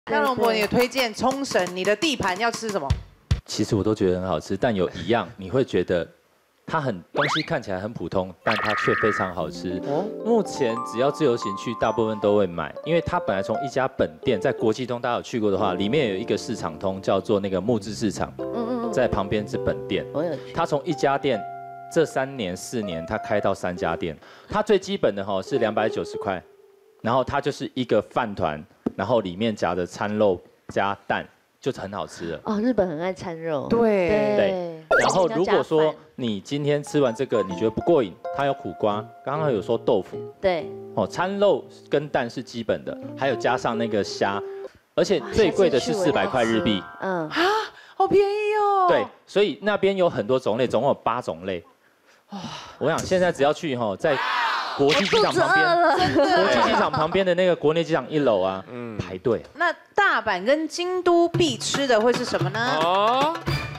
那龙博，你的推荐冲绳，你的地盘要吃什么？ 其实我都觉得很好吃，但有一样你会觉得它东西看起来很普通，但它却非常好吃。目前只要自由行去，大部分都会买，因为它本来从一家本店在国际通，大家有去过的话，里面有一个市场通叫做那个木质市场，在旁边是本店。它从一家店这3年4年，它开到3家店。它最基本的是290块，然后它就是一个饭团。然后里面夹着餐肉加蛋，就很好吃了。 哦，日本很爱餐肉。 对。 然后如果说你今天吃完这个你觉得不过瘾，它有苦瓜，刚刚有说豆腐。 对。 餐肉跟蛋是基本的，还有加上那个虾，而且最贵的是400块日币。 好便宜哦。 对，所以那边有很多种类，总共有8种类。我想现在只要去在。国际机场旁边，国际机场旁边的那个国内机场1楼啊，排队。 那大阪跟京都必吃的会是什么呢？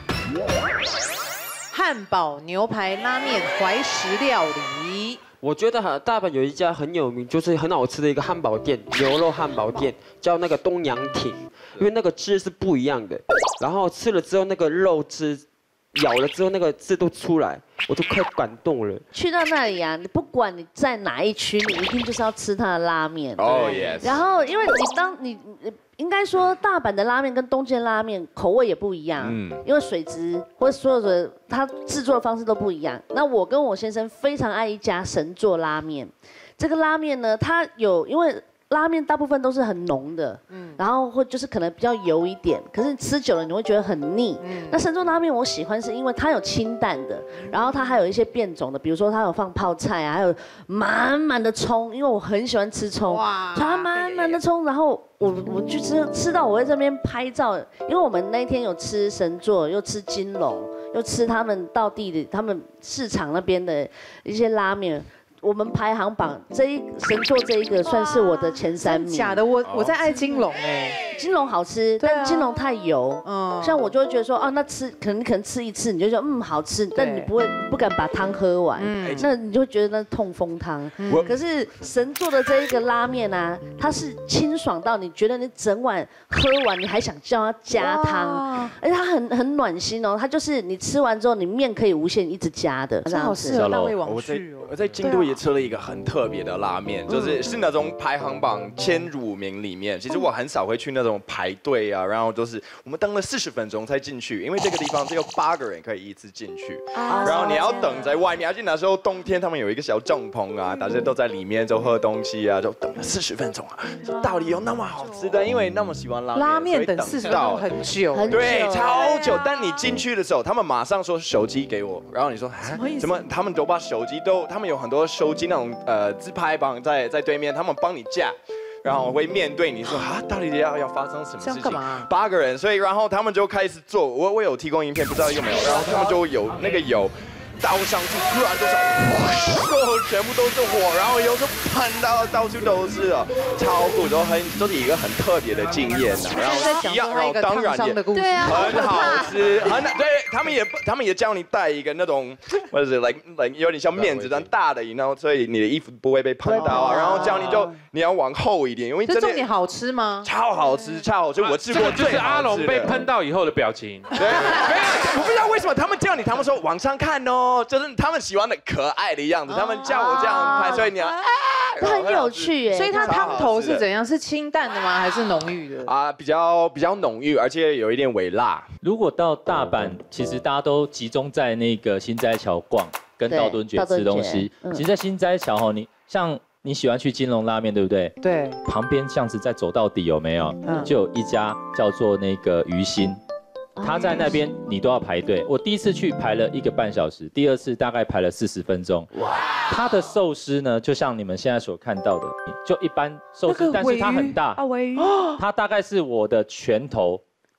汉堡、牛排、拉面、怀石料理。 我觉得大阪有一家很有名，就是很好吃的一个汉堡店，牛肉汉堡店，叫那个东洋町，因为那个汁是不一样的，然后吃了之后那个肉汁。咬了之后，那个字都出来，我都快感动了。 去到那里啊，你不管你在哪一区，你一定就是要吃它的拉面。 哦耶！ 然后，因为你应该说大阪的拉面跟东京拉面口味也不一样，因为水质或者所有的它制作的方式都不一样。那我跟我先生非常爱一家神作拉面，这个拉面呢，它因为。拉面大部分都是很浓的，然后或就是可能比较油一点，可是吃久了你会觉得很腻。那神作拉面我喜欢是因为它有清淡的，然后它还有一些变种的，比如说它有放泡菜啊，还有满满的葱，因为我很喜欢吃葱，它满满的葱，然后我去吃到我在这边拍照，因为我们那天有吃神作，又吃金龙，又吃他们道地的他们市场那边的一些拉面。我们排行榜神作这一个算是我的前3名。 假的，我在爱金龙金龙好吃，但金龙太油。像我就会觉得说，那可能吃一次你就觉得好吃，但你不敢把汤喝完，那你就会觉得那痛风汤。可是神作的这一个拉面啊，它是清爽到你觉得你整碗喝完你还想叫它加汤，而且它很暖心哦，它就是你吃完之后你面可以无限一直加的。 真好适合大胃王去哦。 我在京都也吃了一个很特别的拉面，是那种排行榜前5名里面。其实我很少会去那种排队啊，然后就是我们等了40分钟才进去，因为这个地方只有8个人可以一次进去，然后你要等在外面。而且那时候冬天他们有一个小帐篷啊，大家都在里面就喝东西啊，就等了40分钟啊。到底有那么好吃的？因为那么喜欢拉面， 等40分钟很久， 对，超久。但你进去的时候，他们马上说手机给我，然后你说怎么？他们都把手机他们有很多手机那种自拍棒在对面，他们帮你架，然后会面对你说到底要发生什么事情？8个人，所以然后他们就开始做，我有提供影片，不知道有没有，然后他们就有那个油倒上去，突然就是全部都是火，然后油就喷到处都是了，超酷，就是一个很特别的经验呐。然后一样，然后当然也很好吃，对他们也叫你带一个那种，或者是 like 有点像面子但大的，然后所以你的衣服不会被喷到啊。然后叫你要往后一点，因为这重点好吃吗？ 超好吃，超好吃，我吃过最好吃的。 就是阿龙被喷到以后的表情。 对，我不知道为什么他们叫你，他们说往上看哦。就是他们喜欢的可爱的样子，他们叫我这样拍，所以你要它很有趣耶。 所以它汤头是怎样？是清淡的吗？还是浓郁的？ 比较浓郁，而且有一点微辣。 如果到大阪，其实大家都集中在那个心斋桥逛，跟道顿崛吃东西。其实，在心斋桥你喜欢去金龙拉面，对不对？ 对。 旁边巷子再走到底有没有？就有一家叫做那个鱼心。他在那边，你都要排队。我第1次去排了1个半小时，第2次大概排了40分钟。哇！他的寿司呢，就像你们现在所看到的，就一般寿司，但是它很大。它大概是我的拳头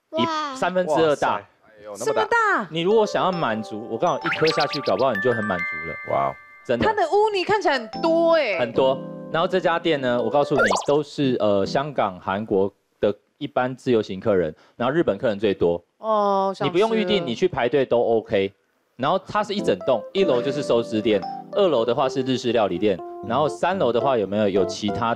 2/3大。 这么大！ 你如果想要满足，我刚好1颗下去，搞不好你就很满足了。哇！真的。 它的乌泥看起来很多很多。然后这家店呢，我告诉你，都是香港、韩国的一般自由行客人，然后日本客人最多。你不用预定，你去排队都 OK。然后它是一整栋，1楼就是寿司店，2楼的话是日式料理店，然后3楼的话有其他的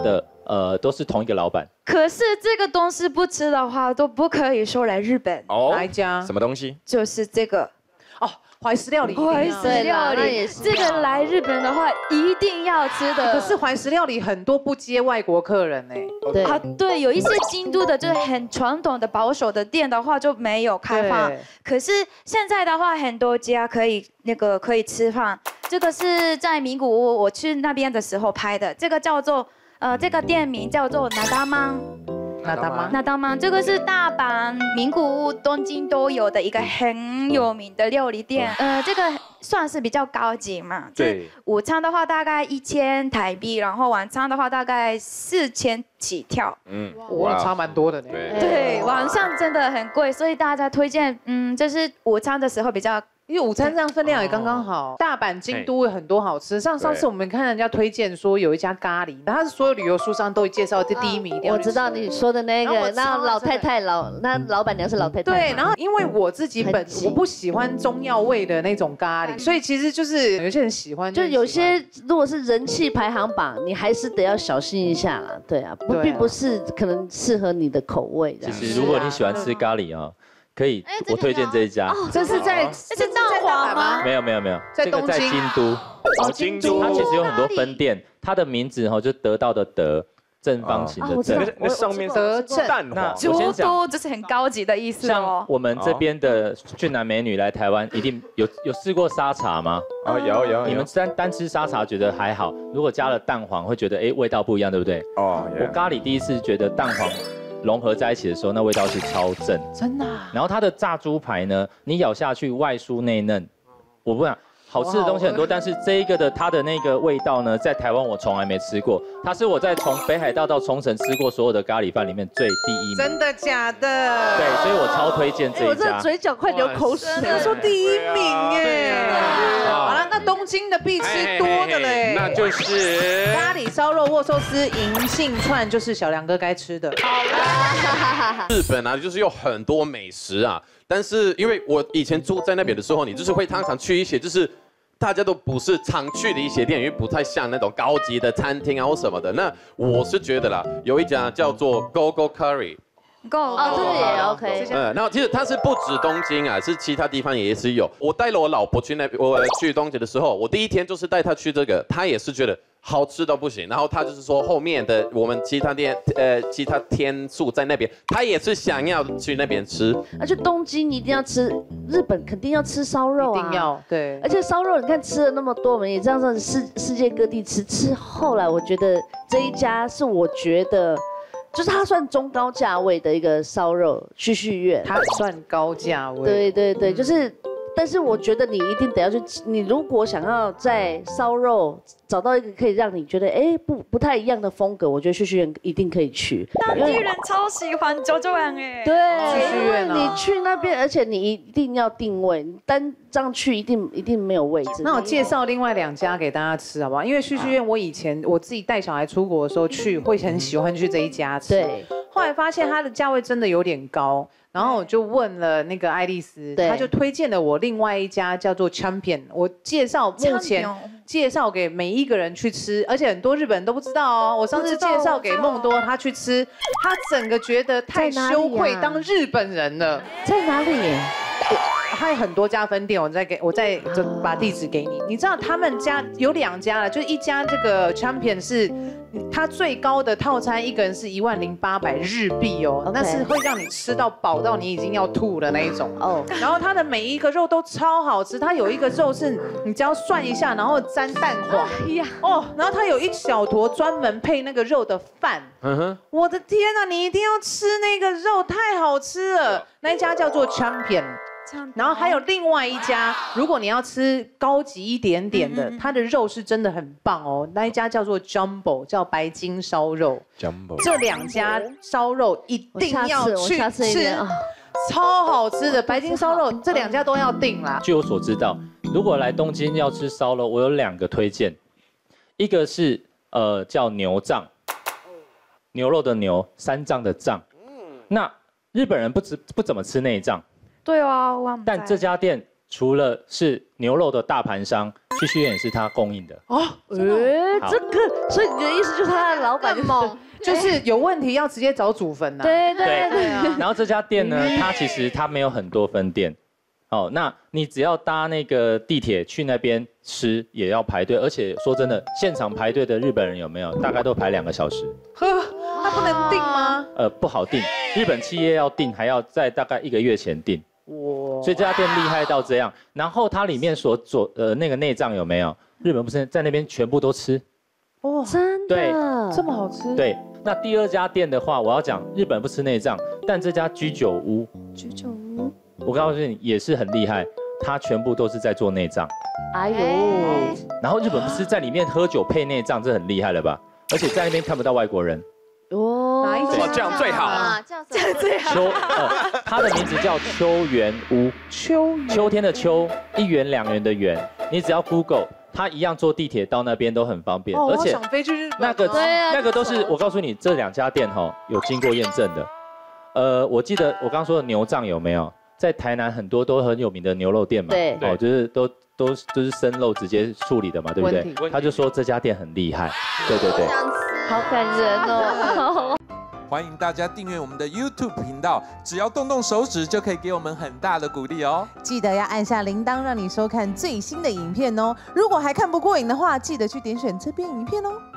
都是同一个老板。 可是这个东西不吃的话，都不可以说来日本。 哦， 哪一家？ 什么东西？ 就是这个。 哦，怀石料理。 怀石料理，这个来日本的话一定要吃的。 可是怀石料理很多不接外国客人呢。 对啊，对，有一些京都的就是很传统的保守的店的话就没有开放。可是现在的话，很多家可以吃饭。这个是在名古屋，我去那边的时候拍的。这个叫做这个店名叫做那达曼。那达曼，这个是大阪、名古屋、东京都有的一个很有名的料理店。这个算是比较高级嘛。 对。 午餐的话大概1000台币，然后晚餐的话大概4000起跳。 哇，差蛮多的呢。 对，晚上真的很贵，所以大家推荐，就是午餐的时候比较。 因为午餐这样分量也刚刚好。大阪、京都有很多好吃，像上次我们看人家推荐说有一家咖喱，它是所有旅游书上都会介绍这第一名。 我知道你说的那个，那老太太那老板娘是老太太。 对，然后因为我自己我不喜欢中药味的那种咖喱，所以其实就是有些人喜欢， 就有些如果是人气排行榜，你还是得要小心一下啦。对啊，并不是可能适合你的口味的。 其实如果你喜欢吃咖喱啊。可以，我推荐这一家。 这是在大华吗？ 没有， 在东京， 在京都。 哦，京都。 它其实有很多分店，它的名字就得到的得，正方形的正。 那上面德正。 那京都就是很高级的意思哦。 像我们这边的俊男美女来台湾，一定有试过沙茶吗？ 有。 你们单吃沙茶觉得还好，如果加了蛋黄，会觉得味道不一样，对不对？ 哦。 我咖喱第一次觉得蛋黄融合在一起的时候，那味道是超正， 真的。 然后它的炸猪排呢，你咬下去外酥内嫩，我不想好吃的东西很多，但是这一个的它的那个味道呢，在台湾我从来没吃过，它是我在从北海道到冲绳吃过所有的咖喱饭里面第一名。 真的假的？ 对，所以我超推荐这一家。 我这嘴角快流口水。 他说第一名哎。好了，那东京的必吃多的嘞， 那就是咖喱烧肉、握寿司、银杏串，就是小梁哥该吃的。 好啦。 日本啊，就是有很多美食啊。但是因为我以前住在那边的时候，你就是会常常去一些就是大家都不是常去的一些店，因为不太像那种高级的餐厅啊或什么的。那我是觉得啦，有一家叫做 Go Go Curry。 哦，这个也 OK。 然后其实它是不止东京啊，是其他地方也是有。我带了我老婆去我去东京的时候，我第一天就是带她去这个，她也是觉得好吃到不行。然后她就是说后面的我们其他天数在那边，她也是想要去那边吃。 而且东京一定要吃，日本肯定要吃烧肉啊， 一定要对。 而且烧肉你看吃了那么多，我们也这样子世界各地吃，后来我觉得这一家是我觉得。就是它算中高价位的一个烧肉旭旭苑， 它算高价位。 对，就是，但是我觉得你一定得要去，你如果想要在烧肉找到一个可以让你觉得不太一样的风格，我觉得旭旭苑一定可以去。 当地人超喜欢九州湾哎。 对，因为你去那边，而且你一定要定位，你单这样去一定没有位置。 那我介绍另外2家给大家吃好不好？因为旭旭苑我以前我自己带小孩出国的时候去，会很喜欢去这一家吃。 对。 后来发现它的价位真的有点高，然后我就问了那个爱丽丝，她就推荐了我另外一家叫做 Champion。我目前介绍给每一个人去吃，而且很多日本人都不知道哦。我上次介绍给梦多，他去吃，他整个觉得太羞愧当日本人了。 在哪里？ 还有很多家分店，我再把地址给你。你知道他们家有2家了，就是一家这个 Champion 是它最高的套餐，一个人是10800日币哦，那是会让你吃到饱到你已经要吐的那一种哦。然后它的每一个肉都超好吃，它有一个肉是你只要涮一下，然后沾蛋黄哦，然后它有一小坨专门配那个肉的饭。我的天哪，你一定要吃那个肉，太好吃了。那一家叫做 Champion。然后还有另外一家，如果你要吃高级一点点的，它的肉是真的很棒哦。那一家叫做 Jumbo， 叫白金烧肉。Jumbo 这2家烧肉一定要去吃，超好吃的白金烧肉，这2家都要订啦。 据我所知道，如果来东京要吃烧肉，我有2个推荐，一个是叫牛藏，牛肉的牛，3藏的藏。那日本人不怎么吃内脏。 对啊， 但这家店除了是牛肉的大盘商，旭旭苑也是他供应的。 哦，这个，所以你的意思就是他的老板更猛， 就是有问题要直接找祖坟呐。 对对对。 然后这家店呢，它其实它没有很多分店。哦，那你只要搭那个地铁去那边吃，也要排队，而且说真的，现场排队的日本人有没有？大概都排2个小时。 呵，那不能订吗？ 不好订，日本企业要订，还要在大概1个月前订。哇！所以这家店厉害到这样。然后它里面所那个内脏有没有？日本不是在那边全部都吃。 哇，真的？ 对， 这么好吃？ 对。那第2家店的话，我要讲日本不吃内脏，但这家居酒屋。居酒屋。我告诉你，也是很厉害，它全部都是在做内脏。哎呦！然后日本不是在里面喝酒配内脏，这很厉害了吧？而且在那边看不到外国人。 哦， 哪一家？ 这样最好啊，这样最好。 它的名字叫秋元屋。秋天的秋，1元2元的元，你只要 Google， 它一样坐地铁到那边都很方便。 而且想飞去日本。 那个都是我告诉你，这2家店有经过验证的。我记得我刚说的牛藏有没有？在台南很多都很有名的牛肉店嘛， 对， 就是就是生肉直接处理的嘛，对不对？他就说这家店很厉害，对， 好感人哦。 欢迎大家订阅我们的 YouTube 频道，只要动动手指就可以给我们很大的鼓励哦。 记得要按下铃铛，让你收看最新的影片哦。如果还看不过瘾的话，记得去点选这边影片哦。